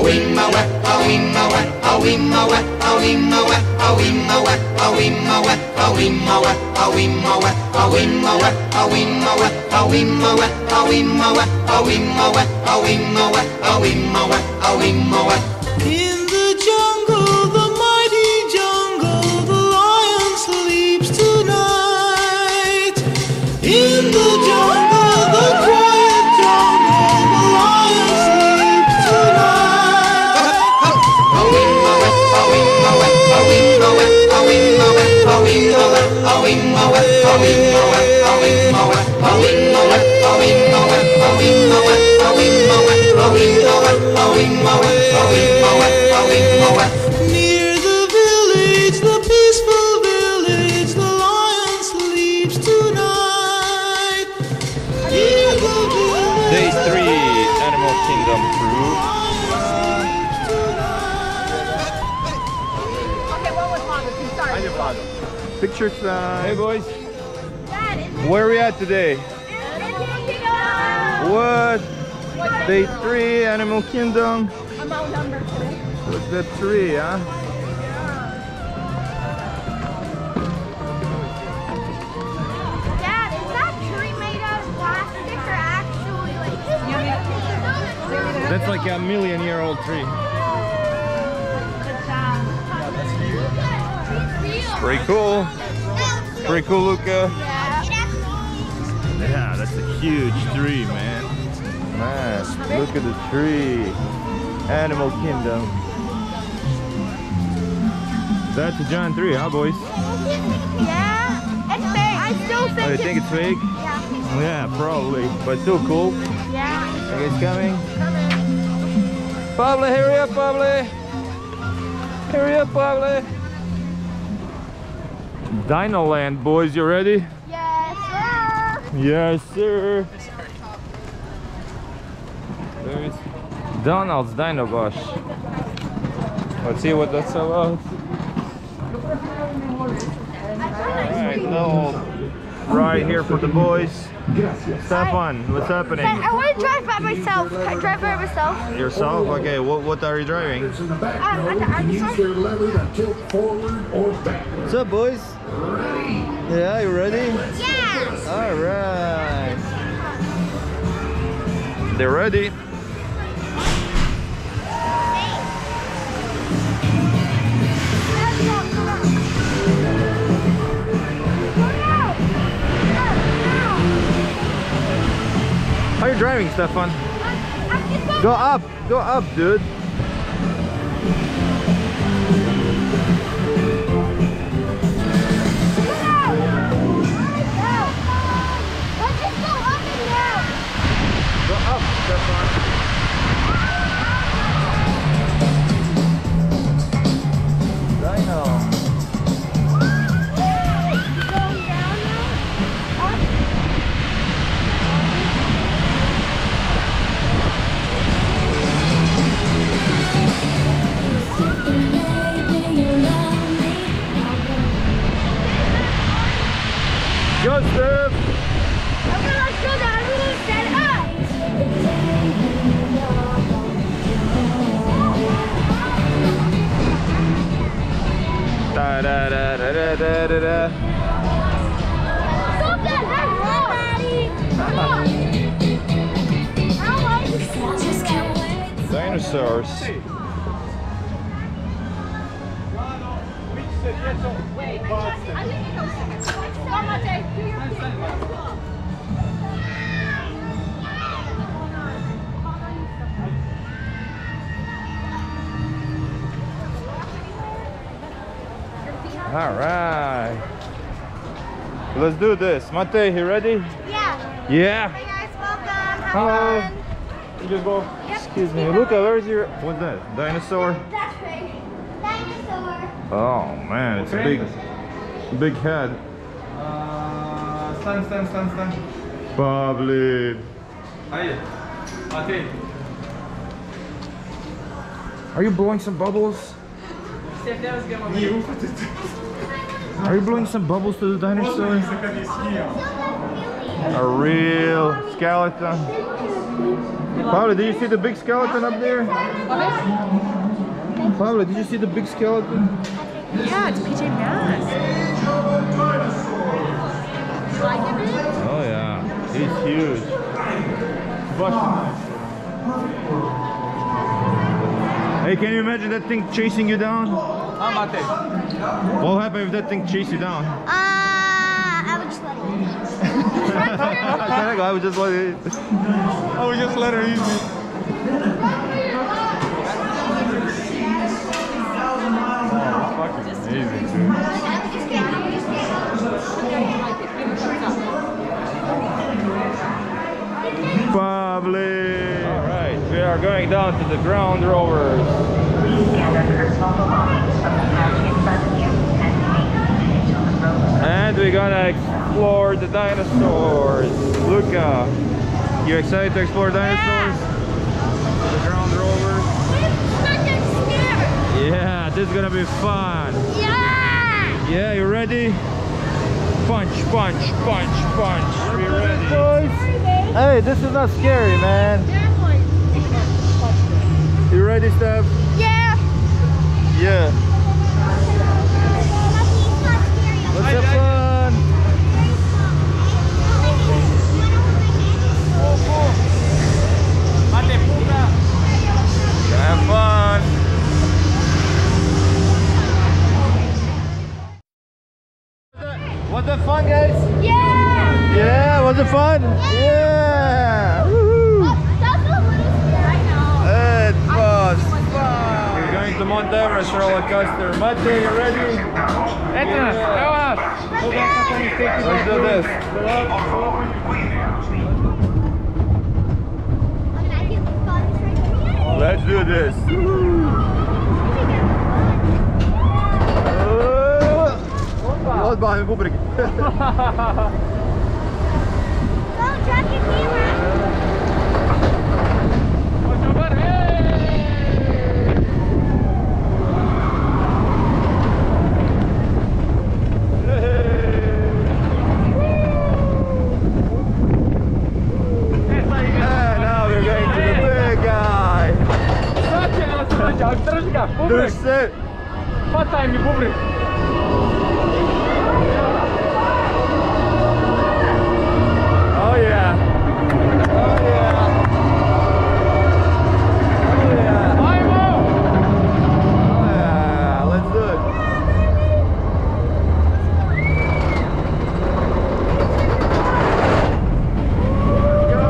In the jungle, the mighty jungle, the lion sleeps tonight. In the jungle, the quiet jungle, the lion sleeps tonight. Near the village, the peaceful village, the lion sleeps tonight. Near the village, Day 3 Animal Kingdom crew. Okay, what was Father? Sorry. Picture time. Hey boys. Where are we at today? What? Day 3 Animal Kingdom. I'm outnumbered today. Look at that tree, huh? Dad, is that tree made of plastic or actually like? That's like a million-year-old tree. Pretty cool. Pretty cool, Luca. Yeah, that's a huge tree, man. Man, look at the tree. Animal Kingdom. That's a giant tree, huh, boys? Yeah, it's fake. I still think. Oh, you think it's fake? Yeah. Yeah, probably. But still cool. Yeah. You guys coming? Pablo, hurry up, Pablo. Hurry up, Pablo. Dino Land, boys, you ready? Yes, sir. Yes, sir. There's Donald's Dino Bush. Let's see what that's about. Alright, no. Right here for the boys. Stefan, what's happening? I want to drive by myself. Can I drive by myself? Yourself? Okay, what are you driving? What's up, boys? Yeah, you ready? Yeah. Alright. They're ready. How are you driving, Stefan? Go up, dude. Go up, Stefan. Dino. Go, Steph! Okay, let's go down. We're gonna stand up. Da da da da da da da da. Stop that! That's wrong, Daddy. Come on. I don't like it. Dinosaurs. I think it goes second. Come on, Dave. Do your thing. All right. Let's do this. Mate, you ready? Yeah. Yeah. Hey guys, welcome. Hello. Have fun. You just go. Excuse me. Look, where's your... What's that? Dinosaur? That's right. Dinosaur. Oh, man. It's a big head. Stand. Pablo. Aí, Matei. Are you blowing some bubbles? Are you blowing some bubbles to the dinosaur? A real skeleton. Pablo, did you see the big skeleton up there? Pablo, did you see the big skeleton? Yeah, it's PJ Masks. Oh yeah, he's huge. Hey, can you imagine that thing chasing you down? What will happen if that thing chases you down? I would just let it. I would just let it. I would just let her eat me. Amazing, dude. Probably. All right, we are going down to the ground rovers. And we're gonna explore the dinosaurs. Luca, you excited to explore dinosaurs? The ground rovers. Yeah, this is gonna be fun. Yeah, you ready? Punch, punch, punch, punch. We ready? Boys. Hey, this is not scary, man. You ready, Steph? Yeah. Yeah. Let's have fun. Have fun. Was that fun, guys? Yeah. Yeah, was it fun? Yeah. Woohoo. That's a little scary. I know. It was fun. We're going to Mount Everest roller coaster. Mate, you ready? Etna, Let's do this. Let's do this. Wat behind me, Bobrik. Go, drop your camera. Now we're going to the big guy. There's it. Fataj mi bubryk. Oh yeah. Oh yeah. Oh yeah. Oh yeah. Let's do it. Go.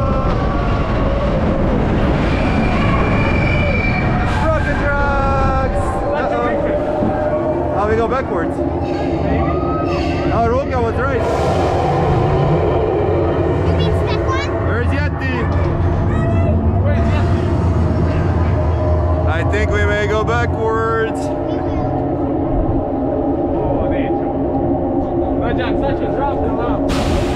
Rocket drugs. Oh, we go backwards. Oh, Roka was right. You mean Stefan? Where's Yeti? I think we may go backwards. Oh, dentro. Rajan, Sacha, drop them out.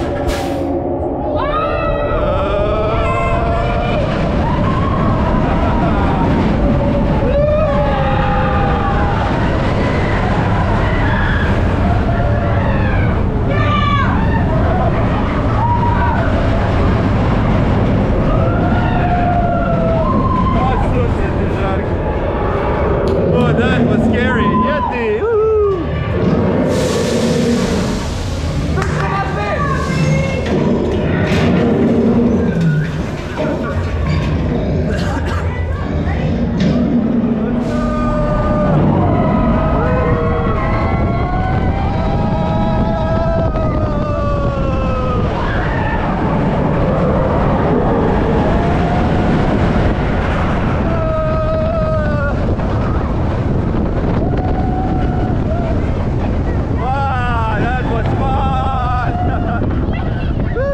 Oh, that was scary. Yeti. Woo. Wow, that was fun. Woo.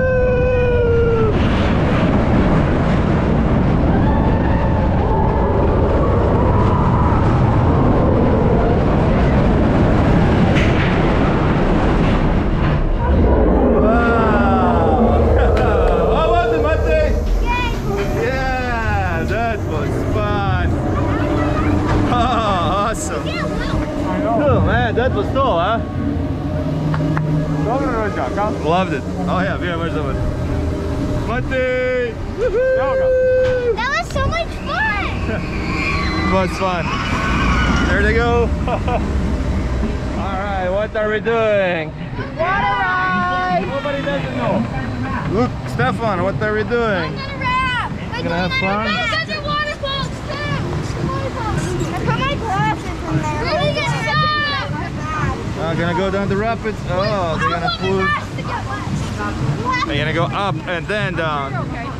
Wow. How was it, Mate? Yeah, that was fun. Oh, awesome. Oh man, that was cool, huh? Dobro, rođaka. Loved it. Oh yeah, very much of it. Matti! That was so much fun. It was fun. There they go. Alright, what are we doing? Water ride. Nobody doesn't know. Look, Stefan, what are we doing? I'm gonna rap. You gonna have fun? Those are waterfalls too. I put my glasses in there. Really get Gonna go down the rapids. Oh, they're gonna pull. They're gonna go up and then down.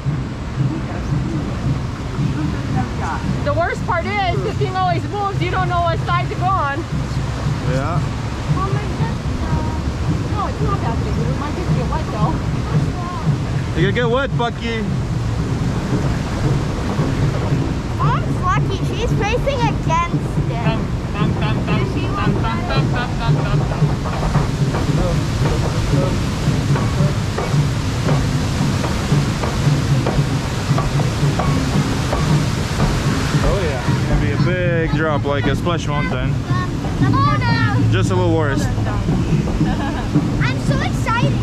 The worst part is the thing always moves. You don't know what side to go on. Yeah. No, it's not that big. It might just get wet though. You're gonna get wet, Bucky. Mom's lucky. She's racing against it. Oh yeah. It's gonna be a big drop like a Splash Mountain. Oh no! Just a little worse. I'm so excited.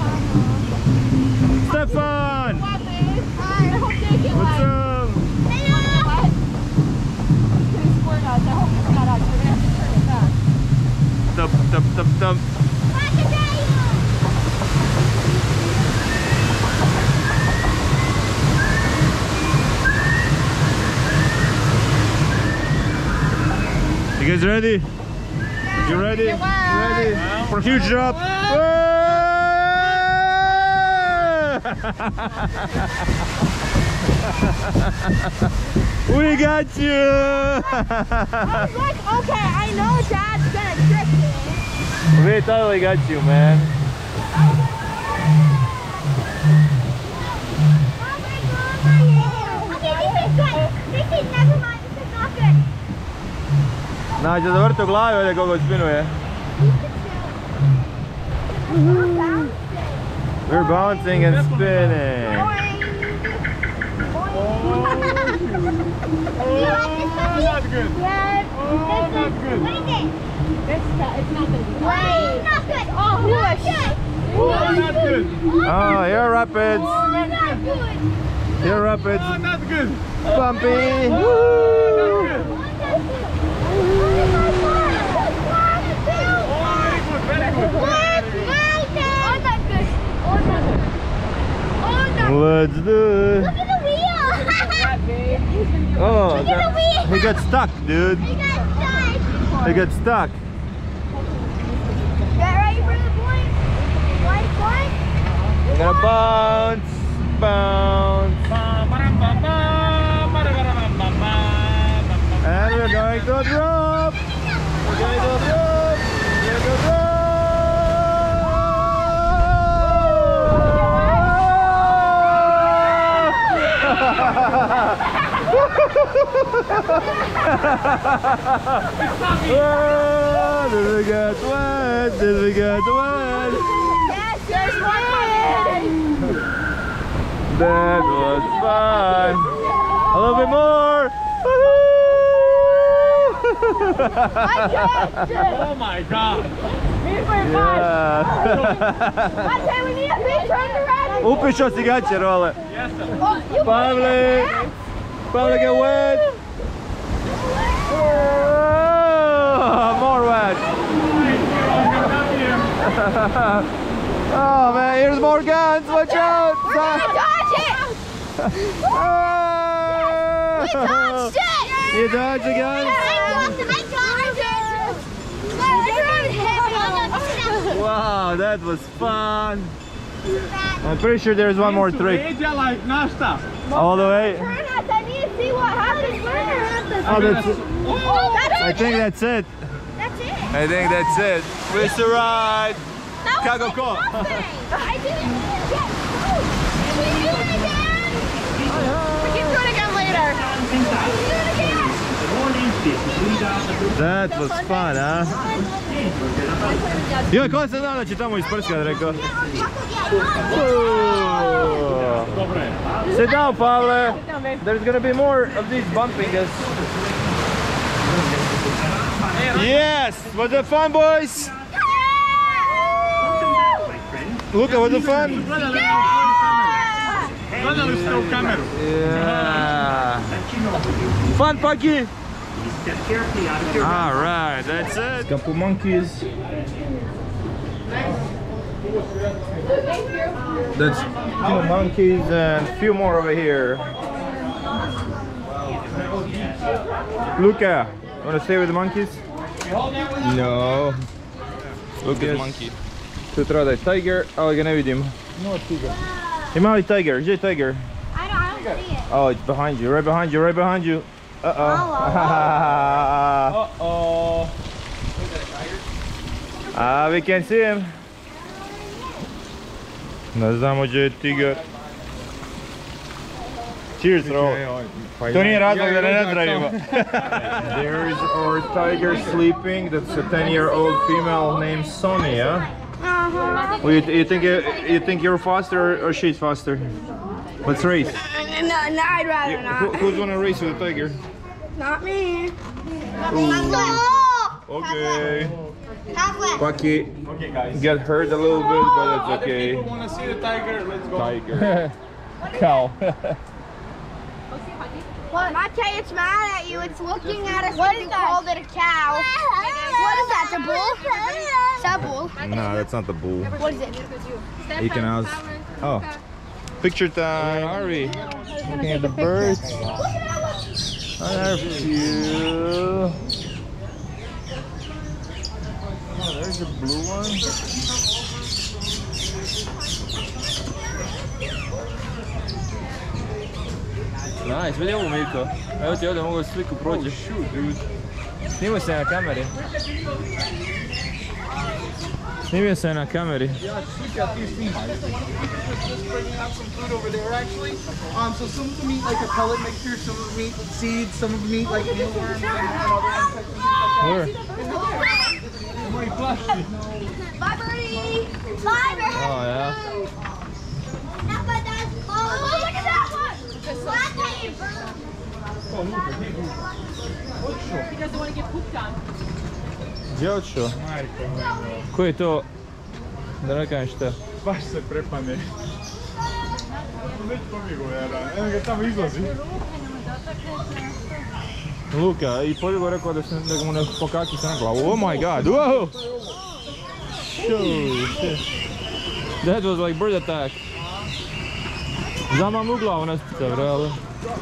Stefan! I hope they get What's wet. up? It's gonna squirt us. I hope it's not us. We're gonna have to turn it back. Dump, dump, dump, dump. You guys ready? You ready? You ready? For a huge drop? We got you! I was like, okay, I know Dad's gonna trick me. We totally got you, man. Okay, this is good. This is never mind. This is not good. Nađe zavrti u glavi ovdje koga spinuje. We're bouncing and spinning. Do you like this, Bucky? Not good. Yes. Oh, not good. What is it? It's not gonna be Wait. Not good. Oh, not good. Oh, not good. Oh, here rapids. Oh, not good. Here rapids. Oh, not good. Bumpy. Oh, Woo! not good. Oh, very good, very good. Let's do it. Look at the wheel! Oh, Look at the wheel! he got stuck, dude. You got stuck! He got stuck. Get ready for the point! One point! We're gonna bounce, bounce. And we're going to drop. We're going to drop. We're going to drop. Did we get wet? Did we get wet? Yes, there's one point! That was fun. A little bit more. Oh my God. Yeah. Okay, we need a big turn around! Upišao si gaće, Role. Yes, sir. Oh, you Pavle. Pavle, get wet. Oh, more wet. Oh man, here's more guns. Watch out. We're gonna dodge it! Ah. We dodged it! You dodged the guns? I dodged it! Wow, that was fun. I'm pretty sure there's one more trick. Like nasta. All the way. Turn us, I need to see what happens. Oh, that's it. Oh, that's I it. think that's it. That's it. I think that's it. We survived. That was Chicago like Call. nothing. I didn't get food. Can we do it again? We can do it again later. Can we do it again? That was fun, huh? Joj, ko se zna da će tamo isprskati, rekao? Ooh. Sit down, Pavle. There's gonna be more of these bumping us. Yes, was it fun, boys? Luca, was it fun? Gledali ste u kameru. Yeah. Fun, Pucky. All right, that's it. Couple monkeys. That's 2 monkeys and a few more over here. Luca, wanna stay with the monkeys? No. Luca's monkey. Tu treba da je tiger, ali ga ne vidim. No tiger. Ima li tiger? Gdje je tiger? I don't see it. Oh, it's behind you, right behind you, right behind you. Uh-oh. Uh-oh. We can see him. Ne znamo gdje je tigar. Cheers, bro. To nije razlog da ne nazdravimo. There is our tiger sleeping. That's a 10-year-old female named Sonia. Well, you think you're faster or she's faster? Let's race. No, I'd rather not. Who's gonna race with the tiger? Not me. Okay. Halfway. Pucky Okay, guys. got hurt a little bit, but it's Other okay. people want to see the tiger. Let's go. Tiger. Cow. What? Mate, it's mad at you. It's looking at us like you called it a cow. What is that, the bull? Is that a bull? No, that's not the bull. What is it? You can ask. Oh, picture time. Ari, looking at the birds. There are a few. Oh, there's a blue one. Nice, vidi ovu Mirko. Evo ti ovdje mogu sliku prođeš. Snimio se na kameri. Snimio se na kameri. Yeah, look at these things. Just bringing out some food over there, actually. So some of them eat like a pellet mixture, some of them eat seeds, some of them eat like mealworms and other insects and things like that. Where? Bye, birdie. Bye, birdie. Oh, yeah. Oh, look at that one. He doesn't want to get pooped on. Gdje odšao? Ko je to? Da ne kažem šta. Baš se prepane. Već pobjegao, evo ga tamo izlazi. Luka, i pobjegao rekao da mu ne pokaki se na glavu. Oh my god, whoa! Holy shit. That was like bird attack. Zamam u glavu nas pita, brale.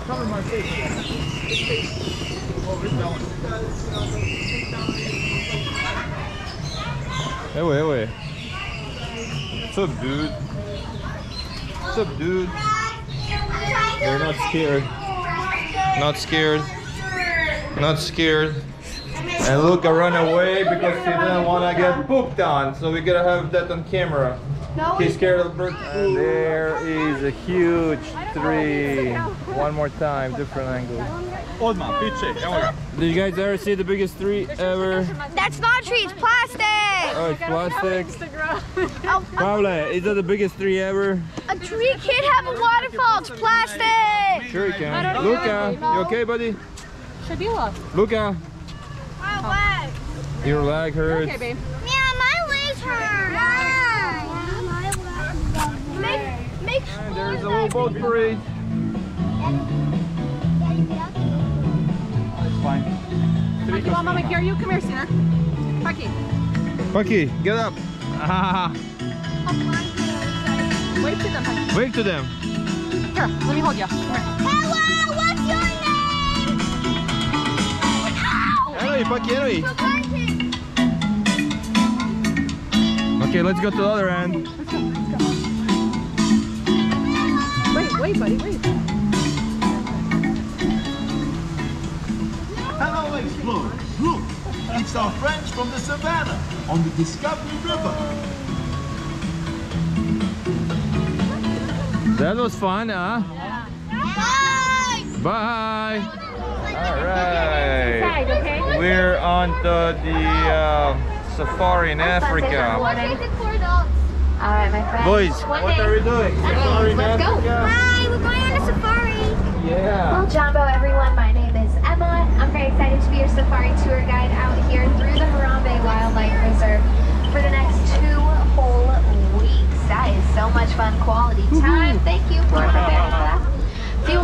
Evo je. What's up, dude? What's up, dude? They're not scared. Not scared. Not scared. And Luca ran away because he didn't want to get pooped on. So we gotta have that on camera. He's scared of bird food. And there is a huge tree. One more time, different angle. Odmah, piče, evo ga. Did you guys ever see the biggest tree ever? That's not a tree, it's plastic. Oh, it's plastic. Oh, Pavle, is that the biggest tree ever? a tree can't have a waterfall, it's plastic. Sure you can. Luca, you okay, buddy? Shabila. Luca, My leg. your leg hurts. Okay, babe. Yeah, my legs hurt. Make And there's a little boat parade. It's fine. You want mama to carry you? Come here, Sinner. Pucky. Pucky, get up. Ah, Wave to them, Pucky. wave to them. Here, let me hold you. Come here. Hello, what's your name? Ow! Anyway, Pucky, anyway. Okay, let's go to the other end. Wait, buddy, wait. Hello, explorers. Look, it's our friends from the savannah on the Discovery River. That was fun, huh? Bye! Bye. All right. Side, okay? We're on to the safari in Africa. Alright, my friend. Boys, what are we doing? Safari in Let's go. Africa? Hi, we're going on a safari. Yeah. Well, Jumbo, everyone, my name is Emma. I'm very excited to be your safari tour guide out here through the Harambe Wildlife Reserve for the next 2 whole weeks. That is so much fun, quality time. Thank you for preparing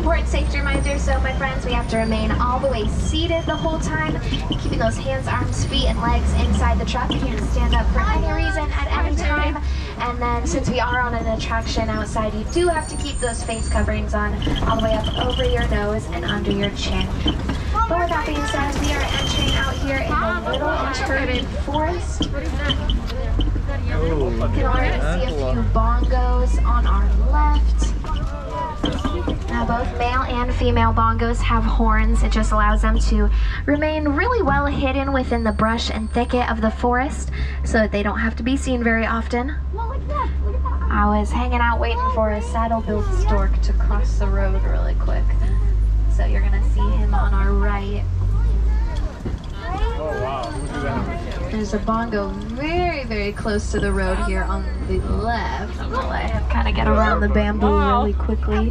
important safety reminder. So my friends, we have to remain all the way seated the whole time, keeping those hands, arms, feet, and legs inside the truck. You can't stand up for any reason at any time. And then since we are on an attraction outside, you do have to keep those face coverings on all the way up over your nose and under your chin. But with that being said, we are entering out here in the Little Interment Forest. You can already see a few bongos on our left. Now both male and female bongos have horns. It just allows them to remain really well hidden within the brush and thicket of the forest so that they don't have to be seen very often. I was hanging out waiting for a saddle-billed stork to cross the road really quick. So you're gonna see him on our right. Oh wow, look at that. There's a bongo very, very close to the road here on the left. I'm gonna let him kind of get around the bamboo really quickly.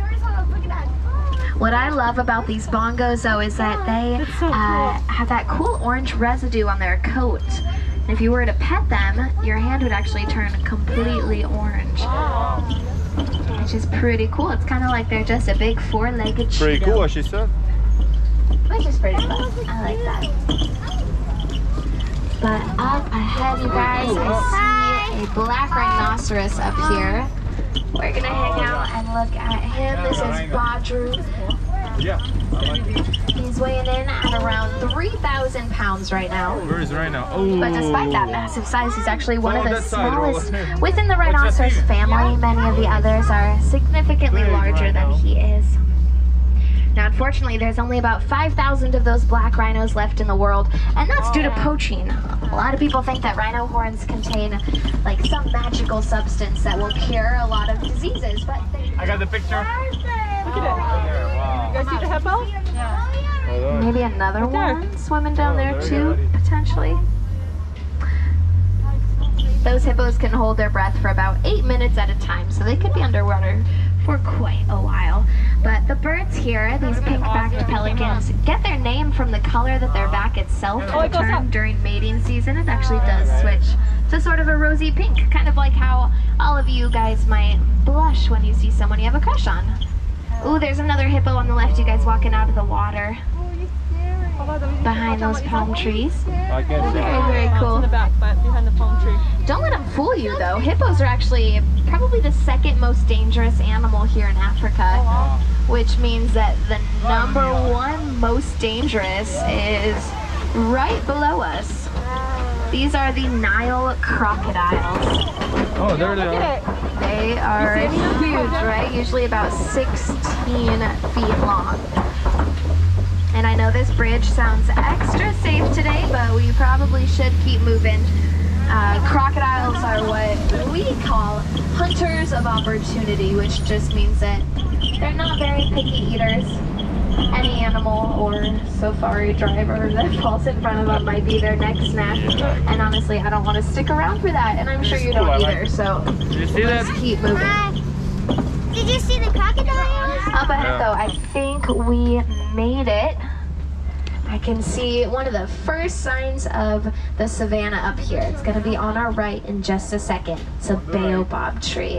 What I love about these bongos though is that they have that cool orange residue on their coat. And if you were to pet them, your hand would actually turn completely orange. Which is pretty cool. It's kind of like they're just a big four-legged Cheeto. Pretty cool, what she said. Which is pretty fun. I like that. But up ahead, you guys, I see a black rhinoceros up here. We're gonna hang out and look at him. This is Badru. Yeah, I like it. He's weighing in at around 3,000 pounds right now. Where is it right now? Oh. But despite that massive size, he's actually one of the smallest within the rhinoceros family. Many of the others are significantly larger than he is. Now, unfortunately, there's only about 5,000 of those black rhinos left in the world, and that's due to poaching. A lot of people think that rhino horns contain like some magical substance that will cure a lot of diseases, but I got the picture. Look at it. Wow. You guys see the hippo? Yeah. maybe another one swimming down there too, potentially. Those hippos can hold their breath for about 8 minutes at a time, so they could be underwater for quite a while. But the birds here, these pink-backed pelicans, get their name from the color that their back itself will turn during mating season. It actually does switch to sort of a rosy pink, kind of like how all of you guys might blush when you see someone you have a crush on. Ooh, there's another hippo on the left, you guys walking out of the water behind those palm trees. I can't see. Very, very cool. In the back, but behind the palm tree. Don't let them fool you though. Hippos are actually probably the second most dangerous animal here in Africa, which means that the number one most dangerous is right below us. These are the Nile crocodiles. Oh, there they are. They are huge, right? Usually about 16 feet long. And I know this bridge sounds extra safe today, but we probably should keep moving. Crocodiles are what we call hunters of opportunity, which just means that they're not very picky eaters. Any animal or safari driver that falls in front of them might be their next snack. And honestly, I don't want to stick around for that, and I'm sure you don't either, so let's keep moving. Did you see the crocodile? Up ahead though, I think we made it. I can see one of the first signs of the savanna up here. It's going to be on our right in just a second. It's a baobab tree.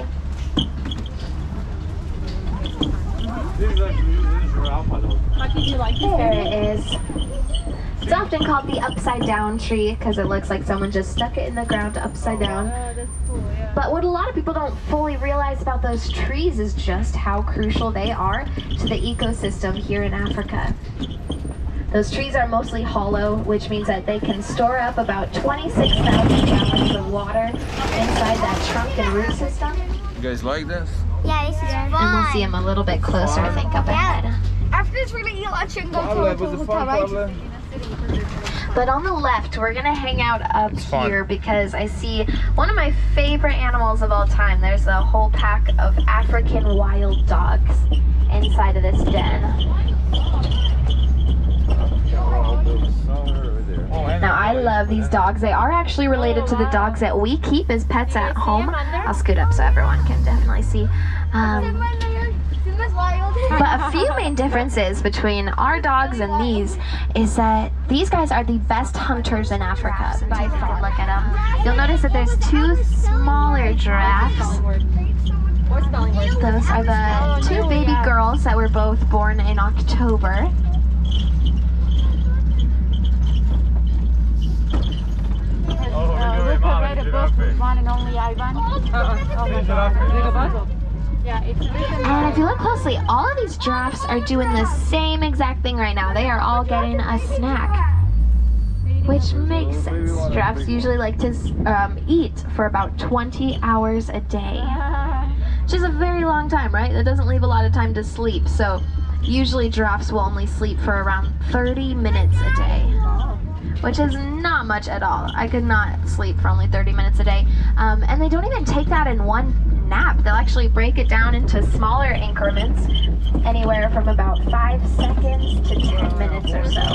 How did you like it? There it is. It's often called the upside down tree because it looks like someone just stuck it in the ground upside down. Oh, that's cool, yeah. But what a lot of people don't fully realize about those trees is just how crucial they are to the ecosystem here in Africa. Those trees are mostly hollow, which means that they can store up about 26,000 gallons of water inside that trunk and root system. You guys like this? Yeah, this is fun. And we'll see them a little bit closer, I think, up ahead. After this, we're gonna eat lunch and go But on the left, we're gonna hang out up here because I see one of my favorite animals of all time. There's a whole pack of African wild dogs inside of this den. Now I love these dogs. They are actually related to the dogs that we keep as pets at home. I'll scoot up so everyone can definitely see. But a few main differences between our dogs and these is that these guys are the best hunters in Africa. By far, look at them. You'll notice that there's two smaller giraffes Those are the two baby girls that were both born in October. One and only Ivan. Yeah, it's And if you look closely, all of these giraffes are doing the same exact thing right now. They are all getting a snack, which makes sense. Giraffes usually like to eat for about 20 hours a day, which is a very long time, right? That doesn't leave a lot of time to sleep. So usually giraffes will only sleep for around 30 minutes a day, which is not much at all. I could not sleep for only 30 minutes a day. And they don't even take that in one nap. They'll actually break it down into smaller increments, anywhere from about 5 seconds to 10 minutes or so.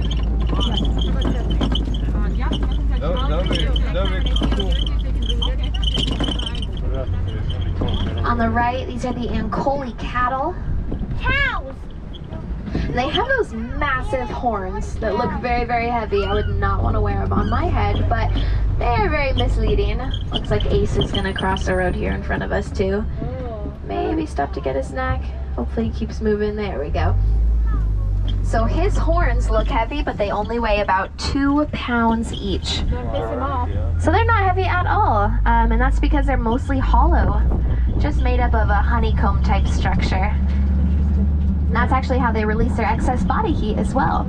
On the right, these are the Ankole cattle. Cows. They have those massive horns that look very, very heavy. I would not want to wear them on my head, but they are very misleading. Looks like Ace is going to cross the road here in front of us too. Maybe stop to get a snack. Hopefully he keeps moving. There we go. So his horns look heavy, but they only weigh about 2 pounds each. So they're not heavy at all. And that's because they're mostly hollow, just made up of a honeycomb type structure. And that's actually how they release their excess body heat as well.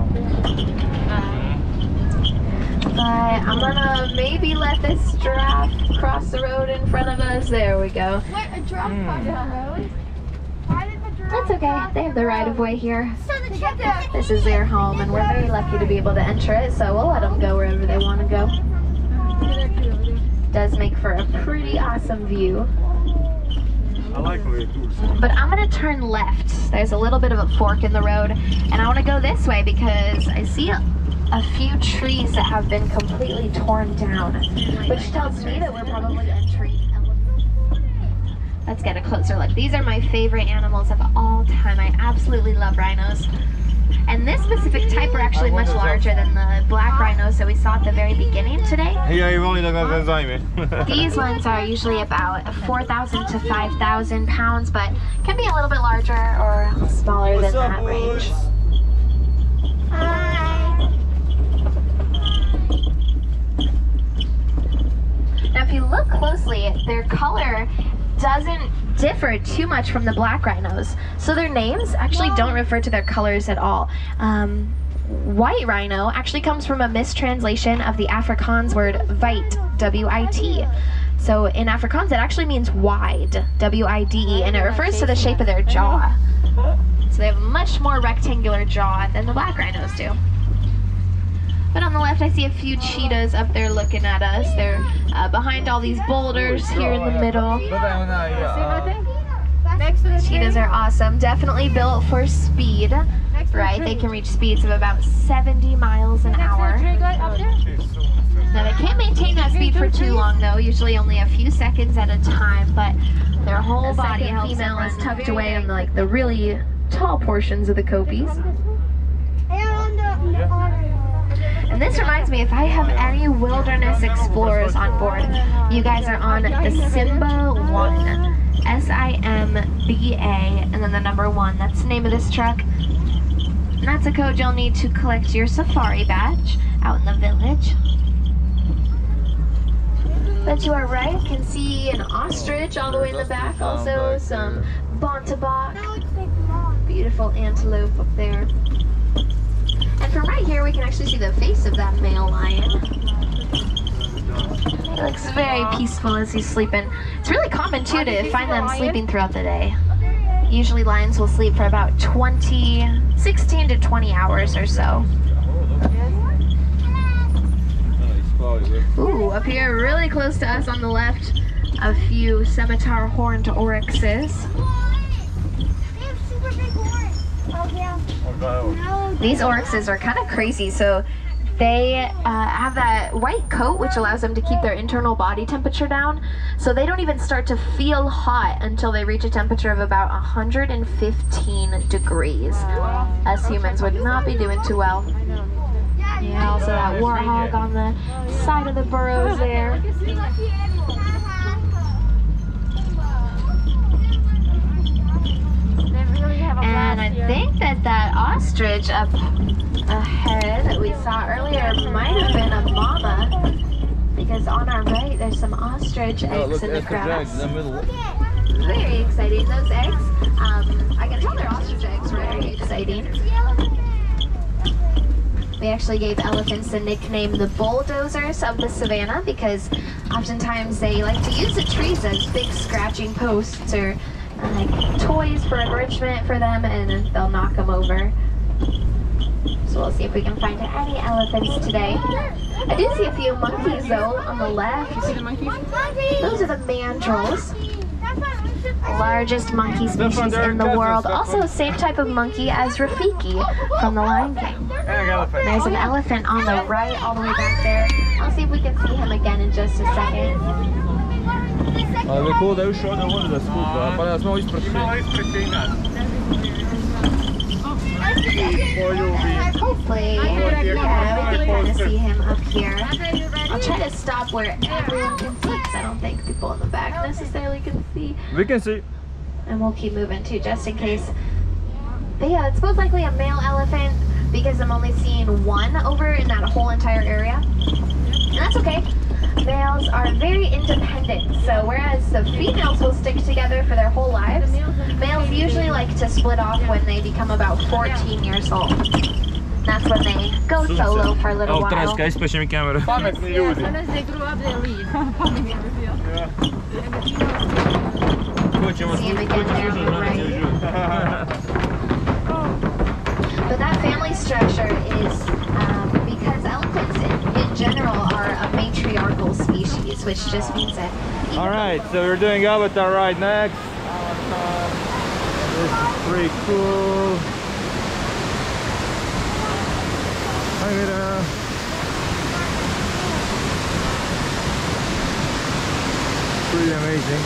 But I'm gonna maybe let this giraffe cross the road in front of us. There we go. What, a giraffe crossed the road? Why did the giraffe That's okay. They have the right of way here. So the chicken. This is their home, and we're very lucky to be able to enter it, so we'll let them go wherever they want to go. Does make for a pretty awesome view. I like the way it does. But I'm gonna turn left. There's a little bit of a fork in the road, and I want to go this way because I see a few trees that have been completely torn down, which tells me that we're probably entering. Let's get a closer look. These are my favorite animals of all time. I absolutely love rhinos. And this specific type are actually much larger than the black rhinos that we saw at the very beginning today. These ones are usually about 4,000 to 5,000 pounds, but can be a little bit larger or smaller than that range. Now if you look closely, their color doesn't differ too much from the black rhinos. So their names actually don't refer to their colors at all. White rhino actually comes from a mistranslation of the Afrikaans word wit, W-I-T. So in Afrikaans it actually means wide, W-I-D-E, and it refers to the shape of their jaw. So they have a much more rectangular jaw than the black rhinos do. But on the left I see a few cheetahs up there looking at us. They're behind all these boulders here in the middle. Cheetahs are awesome. Definitely built for speed, right? They can reach speeds of about 70 miles an hour. Now they can't maintain that speed for too long though, usually only a few seconds at a time, but their whole body female is tucked away in like the really tall portions of the copies. And this reminds me, if I have any wilderness explorers on board, you guys are on the Simba 1. S-I-M-B-A, and then the number 1. That's the name of this truck. And that's a code you'll need to collect your safari badge out in the village. But you are right, you can see an ostrich all the way in the back, also some bontebok, beautiful antelope up there. And from right here we can actually see the face of that male lion. He looks very peaceful as he's sleeping. It's really common too to find them sleeping throughout the day. Usually lions will sleep for about 16 to 20 hours or so. Ooh, up here really close to us on the left, a few scimitar horned oryxes. These oryxes are kind of crazy, so they have that white coat which allows them to keep their internal body temperature down, so they don't even start to feel hot until they reach a temperature of about 115 degrees. Us humans would not be doing too well. Yeah, also that warthog on the side of the burrows there. And I think that ostrich up ahead that we saw earlier might have been a mama, because on our right there's some ostrich eggs in the grass. Very exciting, those eggs. I can tell they're ostrich eggs, very exciting. We actually gave elephants the nickname the bulldozers of the savannah because oftentimes they like to use the trees as big scratching posts or like toys for enrichment for them, and then they'll knock them over. So we'll see if we can find any elephants today. I do see a few monkeys though on the left. You see the monkeys? Those are the mandrills. Largest monkey species in the world. Also the same type of monkey as Rafiki from The Lion King. There's an elephant on the right all the way back there. I'll see if we can see him again in just a second. Hopefully, yeah, we can kind of see him up here. I'll try to stop where everyone can see because I don't think people in the back necessarily can see. we can see. And we'll keep moving too, just in case. But yeah, it's most likely a male elephant because I'm only seeing one over in that whole entire area. And that's okay. Males are very independent, so whereas the females will stick together for their whole lives, males usually like to split off when they become about 14 years old. That's when they go solo for a little while. Sometimes they grew up, they leave. See him again there on the right. But that family structure is because elephants in general are a matriarchal species, which just means that. Alright, so we're doing Avatar ride next. This is pretty cool. Hi, Mira. Pretty amazing.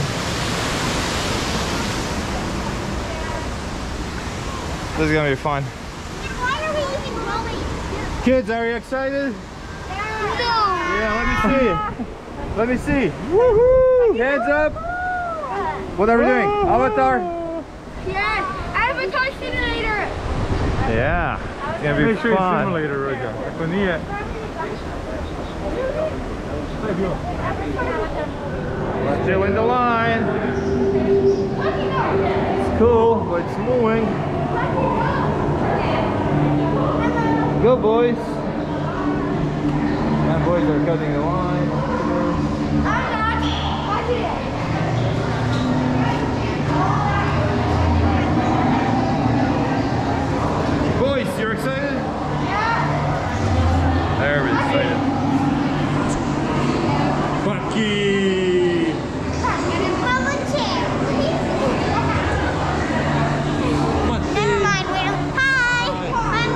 This is gonna be fun. Why are we even going? Kids, are you excited? No. Yeah, let me see. Let me see. Woohoo! Hands up. What are we doing? Avatar? Yes, Avatar Simulator. Yeah. It's gonna be fun. Simulator, Roger. Let's chill in the line. It's cool, but it's moving. Go, boys. My boys are cutting the line. Boys, you're excited? Yeah. They're excited. Bucky. Never mind, wait. Hi. I'm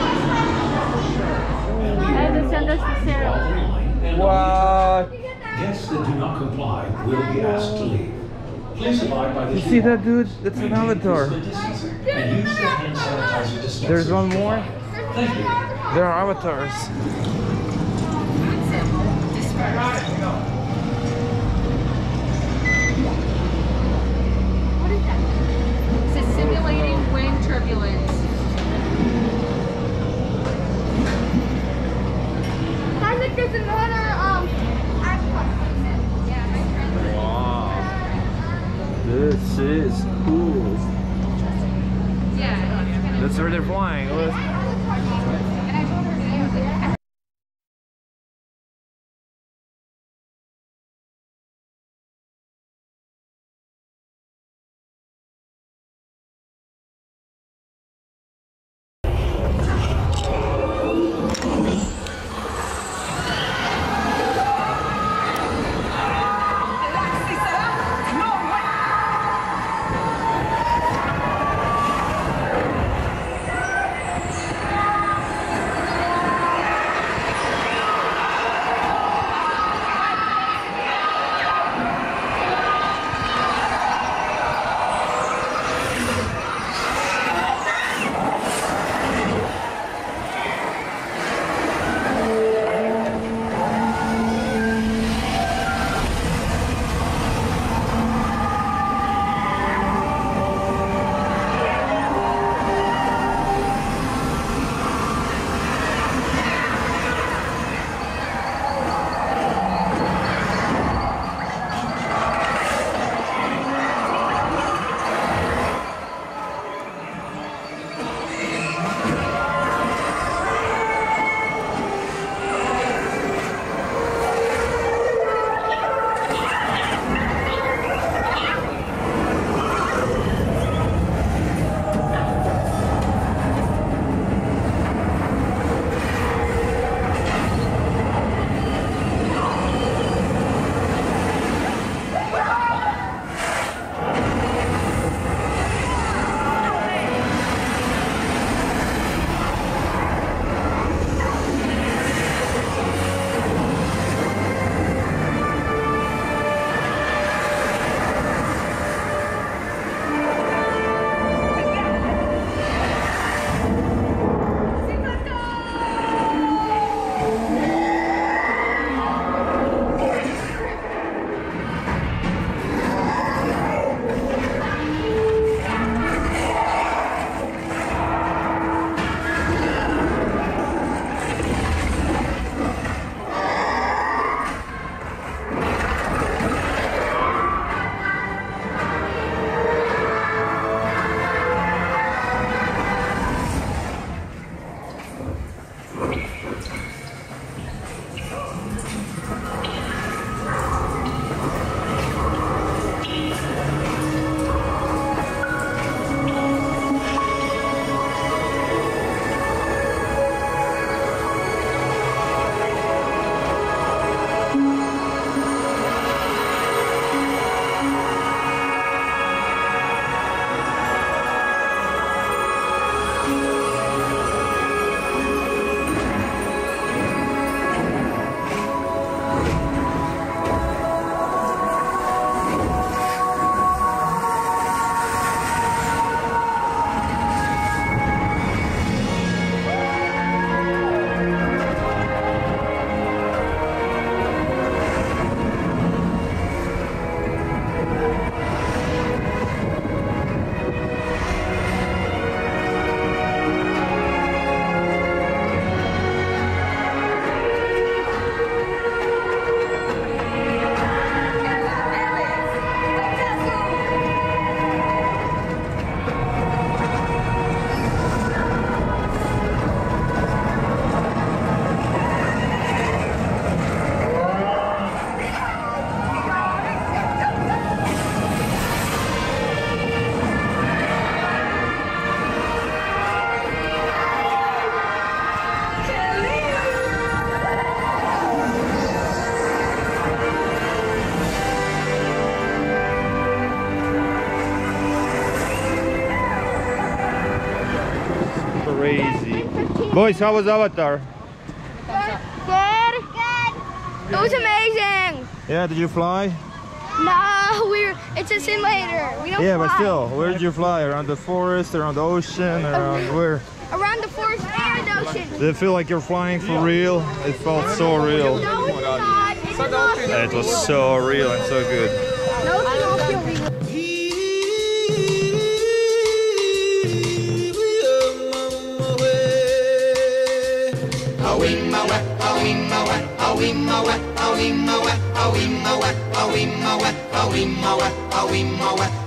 almost What? Guests that do not comply will be asked to leave. Please abide by the You see that, dude? That's an avatar. and use the hand sanitizer dispenser. There's one more. Thank you. There are avatars. It's simulating wind turbulence. Sounds like there's another Wow. This is cool. Yeah. That's where they're flying. Look. Crazy. Boys, how was Avatar? Good. It was amazing. Yeah, did you fly? No, it's a simulator. We don't Yeah, fly. but still, where did you fly? Around the forest, around the ocean, around where? Around the forest and the ocean. Did it feel like you're flying for real? It felt so real. No, it's not. It's not. It was so real and so good. No, it's not real.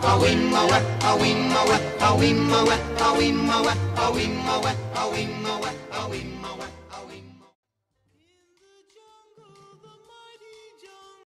Awimma